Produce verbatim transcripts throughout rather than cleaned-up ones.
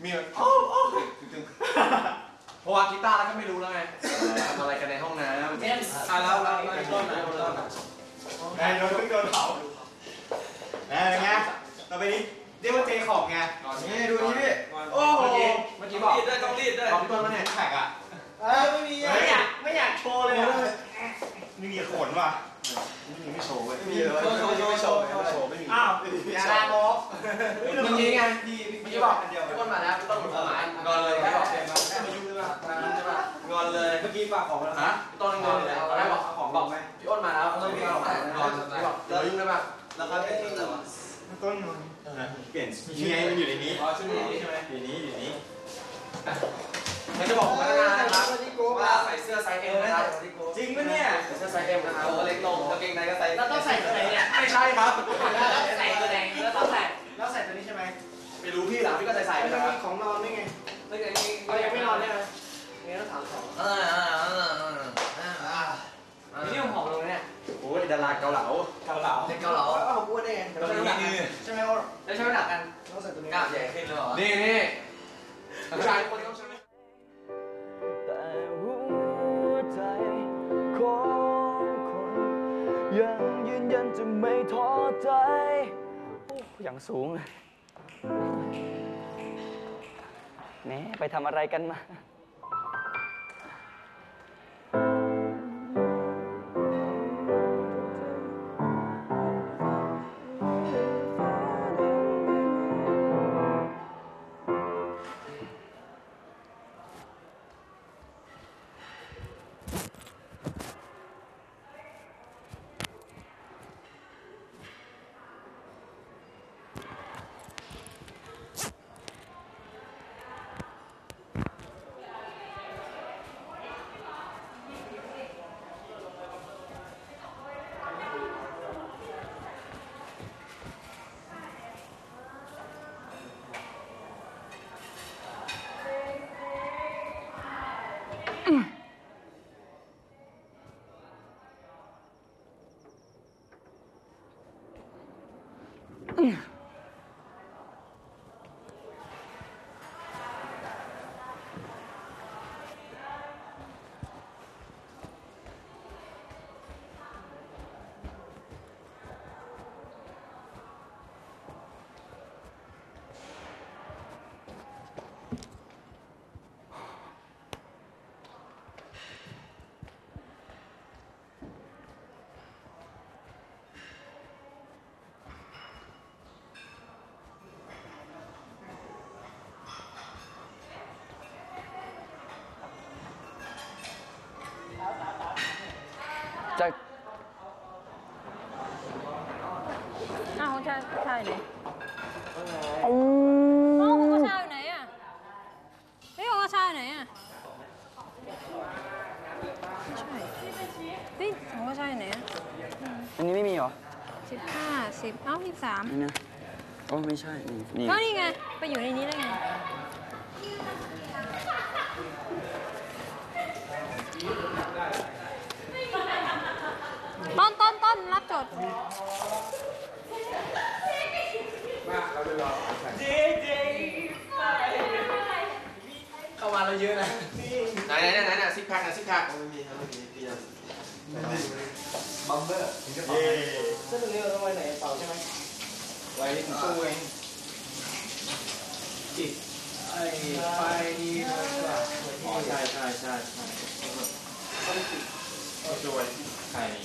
มีโอ้โอ้เพราะว่ากีตาร์แล้วก็ไม่รู้แล้วไงทำอะไรกันในห้องน้ำอ่ะแล้วแล้วแล้วต้นไหนต้นไหนไงโดนเพิ่งโดนเผาไงไงต่อไปนี้เรียกว่าเจขอบไงนี่ดูนี่พี่โอ้โหเมื่อกี้บอกรีดด้วยต้องรีดด้วยบอกพี่ต้นมาเนี่ยแท็กอ่ะไม่มีไม่อยากไม่อยากโชว์เลยไม่มีขนว่ะไม่มีไม่โชว์เว้ยไม่มีเลยไม่โชว์ไม่โชว์ไม่โชว์ไม่มีอ้าวอย่าลามกเมื่อกี้ไงพี่เมื่อกี้บอกพี่ต้นมาแล้วพี่ต้นหมดความหมายงอนเลยไม่บอกเต็มมาแค่มายุ่งใช่ป่ะใช่ป่ะงอนเลยเมื่อกี้ฝากของแล้วฮะพี่ต้นงอนเลยตอนแรกบอกของบอกไหมพี่อ้นมาแล้วพี่พี่บอกงอนบอกจะยุ่งได้ป่ะแล้วก็ที่ไหนวะต้นเปลี่ยนยังไงมันอยู่ในนี้อ๋อชื่อนี้ใช่ไหมอยู่นี้อยู่นี้มันจะบอกพนักงานนะครับว่าใส่เสื้อไซส์ เอ็ม นะครับจริงปะเนี่ยใส่เสื้อไซส์ เอ็ม นะครับตัวเล็กลงกางเกงในก็ไซส์แล้วต้องใส่ตัวไหนเนี่ยไม่ใช่ครับแล้วใส่ตัวไหนแล้วต้องใส่แล้วใส่ตัวนี้ใช่ไหมไม่รู้พี่หลังพี่ก็ใส่ใส่ไปแล้วของนอนไม่ไงไม่ไงเขายังไม่นอนใช่ไหมงั้นต้องถามสองอ่าอ่าอ่าอ่านี่ผมหอมลงเนี่ยโอ้ยดาราเกาเหลาเกาเหลาเกาเหลาอ้าวอ้วนได้ไงเราใช้น้ำหนักใช่ไหมอ้วนแล้วใช้น้ำหนักกันต้องใส่ตัวนี้กล้ามใหญ่ขึ้นหรือเปล่านี่นี่ผู้ชายคนต้องใช้แต่หัวใจของคนยังยืนยันจะไม่ท้อใจอย่างสูงเลยแหมไปทำอะไรกันมาจะอ้าวชายชายไหนอ๋อของกระชายอยู่ไหนอ่ะนี่ของกระชายไหนอ่ะใช่เฮ้ยของกระชายไหนอ่ะอันนี้ไม่มีเหรอสิบห้าสิบเอ้าสิบสามนี่นะโอ้ไม่ใช่นี่ก็นี่ไงไปอยู่ในนี้ได้ไงต้นต้นต้นรับจดเข้ามาเราเยอะนะไหนไหนไหนไหนซิกแพคนะซิกแพคไม่มีครับไม่มีเปลี่ยนบัมเบอร์เย้เสื้อตัวนี้เราต้องไว้ไหนเปล่าใช่ไหมไว้ที่ตู้เองจิตไอ้ไฟนี่ก็อ๋อใช่ใช่ใช่ใช่ต้องติดก็ช่วยไข่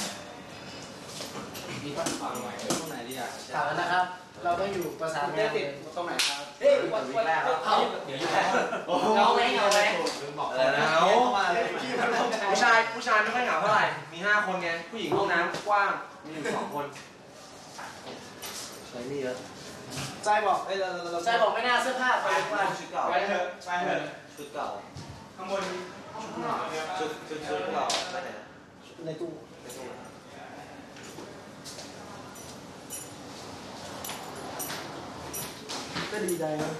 มีข้อความใหม่ตรงไหนดีอ่ะถามนะครับเราต้องอยู่ประสานงานติดตรงไหนครับเฮ้ยวันแรกครับเดี๋ยวอยู่แรกเงาไหมเงาไหมอะไรนะเงาผู้ชายผู้ชายไม่ค่อยเหงาเท่าไหร่มีห้าคนไงผู้หญิงห้องน้ำกว้างมีอยู่สองคนใช้นี่เยอะใจบอกเอ้ยเราเราใจบอกไม่น่าเสื้อผ้าไปชุดเก่าไปเถอะไปเถอะชุดเก่าข้างบนชุดชุดชุดเก่าไปไหนในตู้ในตู้ก็ดีใจนะ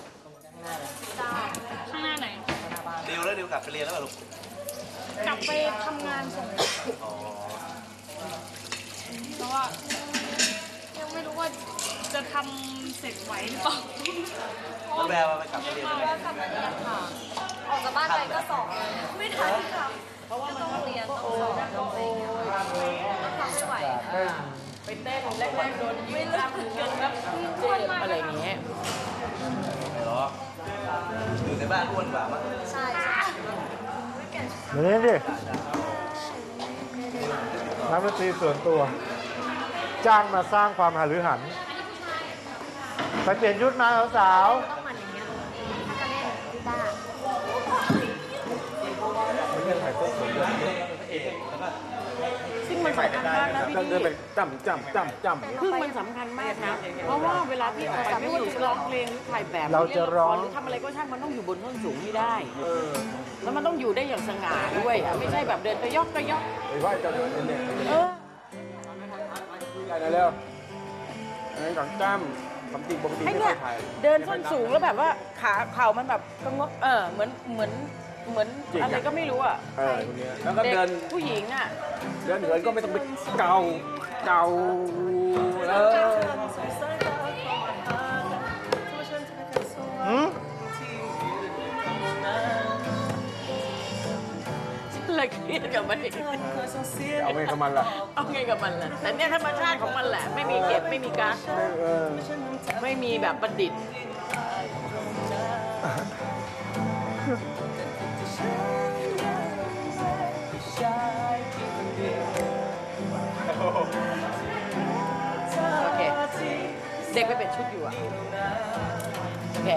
ข้างหน้าไหนเร็วแล้วเร็วกลับไปเรียนแล้วเหรอลูกกลับไปทำงานส่งเพราะว่ายังไม่รู้ว่าจะทำเสร็จไหวหรือเปล่าแล้วแววไปกลับไปเรียนยังไงกลับมาเรียนค่ะ ออกจากบ้านไปก็สองเลยไม่ทันค่ะเพราะว่ามันต้องเรียนต้องสอบต้องอะไรอย่างเงี้ยต้องทำไม่ไหวไปเต้นแรกๆโดนยืนรับกันแบบเจ็บอะไรอย่างเงี้ยเหรออยู่ในบ้านอ้วนกว่ามั้งใช่ใช่เดี๋ยวนี้ดินักดนตรีส่วนตัว จ้างมาสร้างความหฤหันไปเปลี่ยนชุดมาสาวต้องมันอย่างเงี้ยถ้าจะเล่นกีตาร์ๆไม่ใช่ถ่ายตัวสวยด้วยซึ่งมันสำคัญมากนะพี่ต้องเดินไปพี่จ้ำจ้ำจ้ำจ้ำซึ่งมันสำคัญมากนะ เพราะว่าเวลาที่ออกไปไม่ว่าจะร้องเพลงหรือถ่ายแบบเราจะร้องหรือทำอะไรก็ช่างมันต้องอยู่บนส้นสูงให้ได้ แล้วมันต้องอยู่ได้อย่างสง่าด้วยอะไม่ใช่แบบเดินกระยอกกระยอกไปไหว้เจ้าเนี่ยเนี่ยเออคุยกันเร็วอันนี้ของจ้ำความจริงปกติไอ้ไม่เนี่ค่อย ยถ่ายเดินส้นสูงแล้วแบบว่าขาเข่ามันแบบกระงกเออเหมือนเหมือนเหมือนอะไรก็ไม่รู้อ่ะเออคนนี้แล้วก็เด็กเดินผู้หญิงอ่ะเดินเหินก็ไม่ต้องไปเกาเกาเออหืมเลยเครียดกับมันอีกเอาไงกับมันล่ะเอาไงกับมันล่ะแต่เนี่ยธรรมชาติของมันแหละ ไม่มีเก็บไม่มีกักเออไม่มีแบบประดิษฐ์โอเค เด็กไปเป็นชุดอยู่อ่ะ โอเค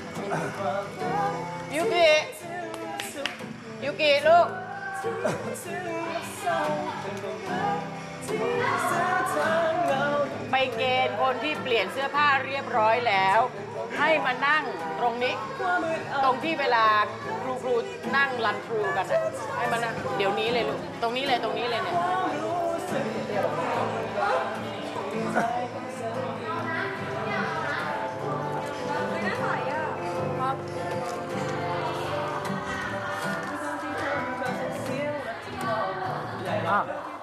ยูกิ ยูกิลูก ไปเกณฑ์คนที่เปลี่ยนเสื้อผ้าเรียบร้อยแล้ว ให้มานั่งตรงนี้ ตรงที่เวลาครูครูนั่งรันทรูกันอะให้มานั่งเดี๋ยวนี้เลยลูก ตรงนี้เลยตรงนี้เลยเนี่ยอ่ะ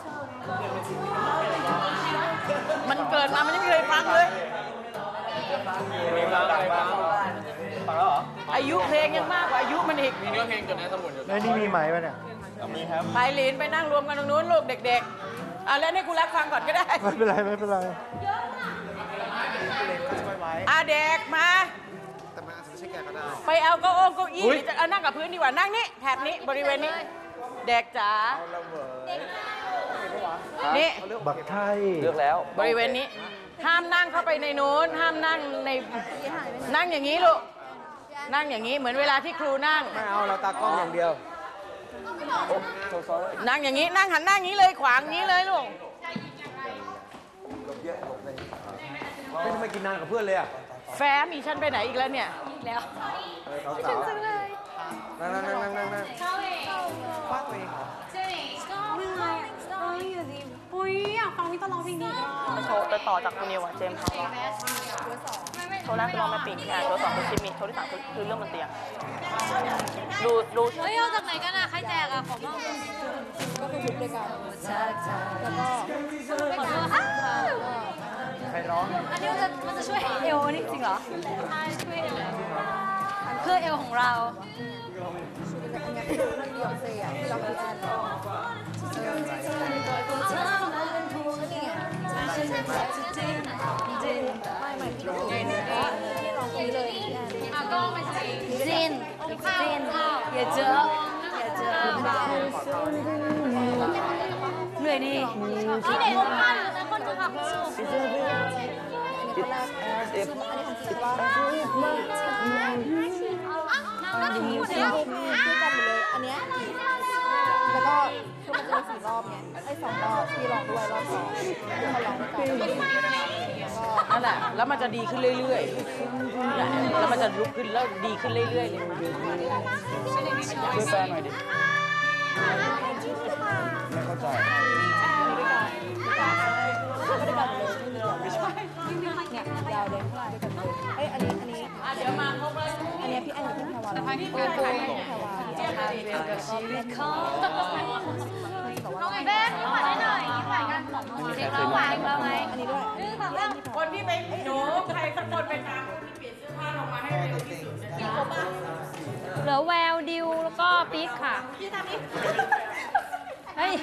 มันเกิดมามันยังไม่เคยฟังเลยมีฟังอะไรฟังฟังแล้วเหรออายุเพลงยังมากกว่าอายุมันอีกมีเนื้อเพลงจดในสมุดอยู่แล้วนี่มีไหมวะเนี่ยมีครับไปลีนไปนั่งรวมกันตรงนู้นลูกเด็กๆอ่ะแล้วให้กูรับฟังก่อนก็ได้ไม่เป็นไรไม่เป็นไรอ่ะเด็กมาไปเอาเก้าองเก้าอี้หรือจะเอานั่งกับพื้นดีกว่านั่งนี่แถบนี้บริเวณนี้ เด็กจ๋านี่บักไทยเลือกแล้วบริเวณนี้ ห้ามนั่งเข้าไปในนู้นห้ามนั่งในนั่งอย่างนี้ลูกนั่งอย่างนี้เหมือนเวลาที่ครูนั่งไม่เอาเราตากล้องอย่างเดียวนั่งอย่างนี้นั่งหันหน้าอย่างนี้เลยขวางอย่างนี้เลยลูกไม่ทำไมกินนานกับเพื่อนเลยอ่ะแฟมอีฉันไปไหนอีกแล้วเนี่ยอีกแล้วเขาสาวนั่งนั่งนั่งนั่งนั่งนั่งฟาดตัวเองเหรอใช่ไม่ไงเฮ้ยอยู่ดีอุ้ยอยากฟังพี่ต้นร้องเพลงนี้อีกรอบโชว์ต่อจากคุณนิวอะเจมส์เขาร้องโชว์แรกคือร้องแม่ปิ่นค่ะโชว์สองคือชิมิโชว์ที่สามคือคือเรื่องบนเตียงดูดูเฮ้ยเอาจากไหนกันอะใครแจกอะขอบ้างก็คือชุดด้วยกันใช่ใช่แล้วก็ขอโทษค่ะใครร้องอันนี้มันจะมันจะช่วยเอวนี่จริงเหรอใช่ช่วยเอวเพื่อเอวของเราอ่ะก็ไม่ใช่จินจินอย่าเจออย่าเจอเหนื่อยดิพี่เด็กคนพันแล้วคนจะขับสู้น้ำหูเดียวคู่กันหมดเลย อันเนี้ยแล้วก็คือมันจะมีสี่รอบไงไอ้สองรอบที่ลองด้วยรอบสองที่มาลองด้วยกันแล้วก็นั่นแหละแล้วมันจะดีขึ้นเรื่อยๆเนี่ยแล้วมันจะลุกขึ้นแล้วดีขึ้นเรื่อยๆเลยช่วยแฟนหน่อยดิไม่เข้าใจเนี่ยยาวเลยเอ้ยอันนี้อันนี้เดี๋ยวมาครบแล้วอันเนี้ยพี่อันกับพี่แพรวาแต่พันที่โอ้เกิดโหใครพี่เนี่ยแพรวาน้องไอ้เบ้นยิ้มหวานได้หน่อยยิ้มหวานกันของน้องเด็กเราหวานเราไงอันนี้ด้วยหนึ่งคนที่ไปหนูใครสักคนไปตามคนที่เปลี่ยนเสื้อผ้าลงมาให้เร็วที่สุดนะเหลือแววดิวแล้วก็ปิ๊กค่ะเฮ้ย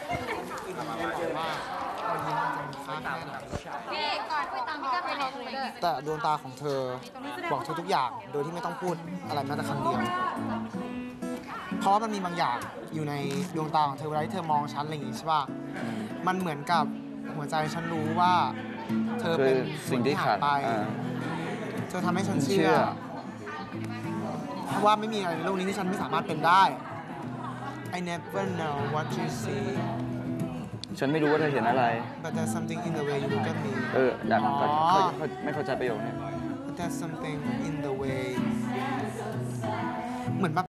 พี่ก่อนไปตามพี่ก็ไปในทวิตเตอร์แต่ดวงตาของเธอบอกเธอทุกอย่างโดยที่ไม่ต้องพูดอะไรแม้แต่คำเดียว เพราะว่ามันมีบางอย่างอยู่ในดวงตาของเธอเวลาที่เธอมองฉันอะไรอย่างงี้ใช่ป่ะ มันเหมือนกับหัวใจฉันรู้ว่าเธอเป็นสิ่งที่หายไป เธอทำให้ฉันเชื่อ เพราะว่าไม่มีอะไรในโลกนี้ที่ฉันไม่สามารถเป็นได้ I never know what you see ฉันไม่รู้ว่าเธอเห็นอะไร but there's something in the way you look at me เอออยากอ๋อเขาเขาไม่เข้าใจประโยคนี้ but there's something in the way เหมือนแบบ